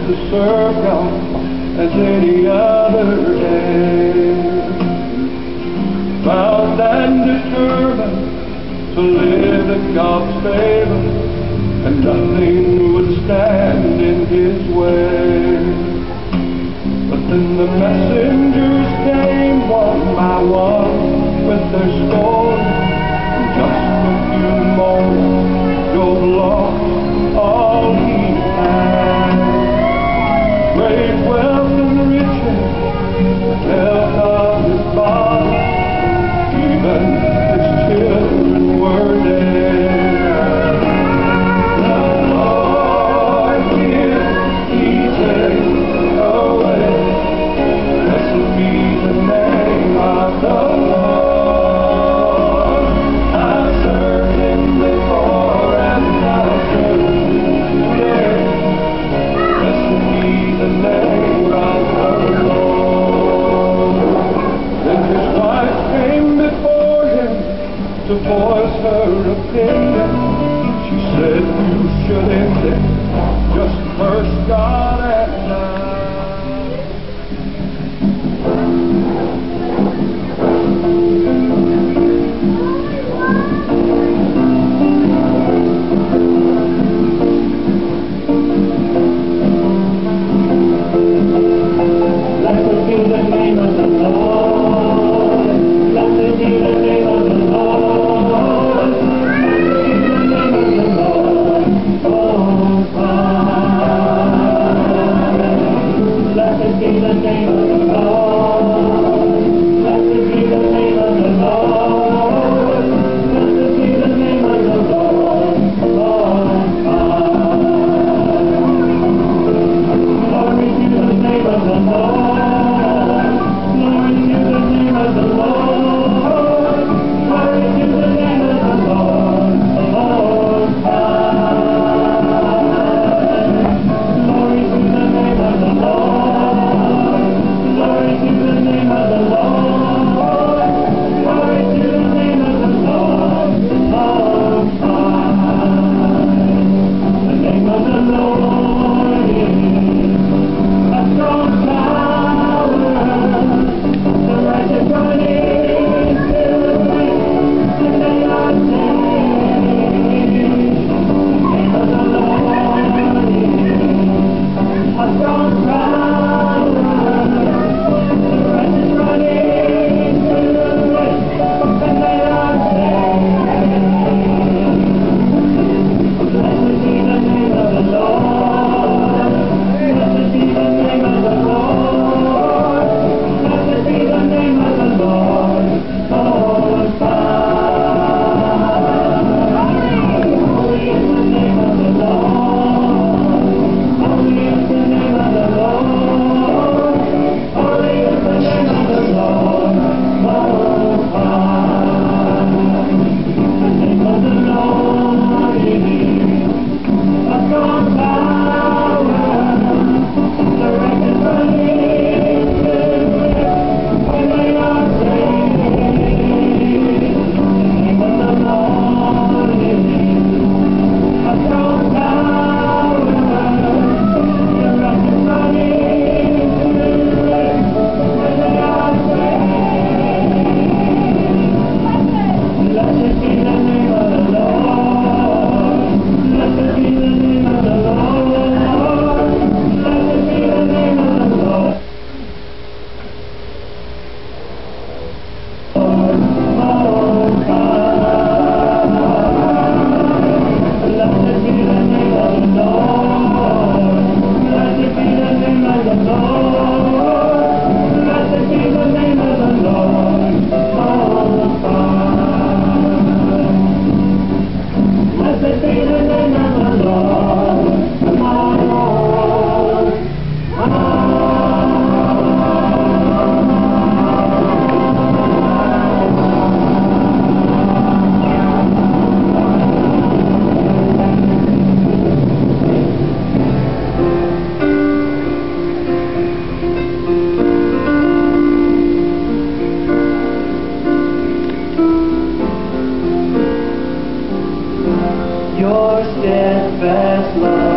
to serve God as any other day. Bound and determined to live in God's favor, and nothing would stand in his way. But then the messengers came one by one with their story. Just a few moments, Job lost all he had. Great wealth and riches, the health of his body, even his children were dead. The Lord will he take away. Blessed be the name of the Lord. I've served him before and I'll serve him today. Blessed be the name of the Lord. Then his wife came before him to voice her opinion. She said, you should end it, just curse God and die. Blessed be the name of the Lord. Blessed be the name of the Lord. Blessed be the name of the Lord. Oh, God. Blessed be the name of the Lord. Blessed be the name of the Lord. Blessed be the name of the Lord. Oh, God. Glory to the name of the Lord. Glory to the name of the Lord. Glory to the name of the Lord. Oh, God. Glory to the name of the Lord. Glory to the name of the Lord. Glory to the name of the Lord. Oh, God. The name of the Lord is a strong tower. The righteous run into it, and they are saved. The name of the Lord is a strong tower. The righteous run into it, and they are saved. Blessed be the name of the Lord. Blessed be the name of the Lord. Blessed be the name of the Lord. Oh, God. Holy is the name of the Lord. Holy is the name of the Lord. Holy is the name of the Lord. Oh, God. The name of the Lord is a strong tower. The righteous run into it, and they are saved. The name of the Lord is a strong tower. The righteous run into it, and they are saved. Blessed be the name of the Lord. Blessed be the name of the Lord. Blessed be the name of the Lord. Oh, God. Blessed be the name of the Lord. Blessed be the name of the Lord. Blessed be the name of the Lord. Oh, God. Blessed be the name of the Lord. Your steadfast love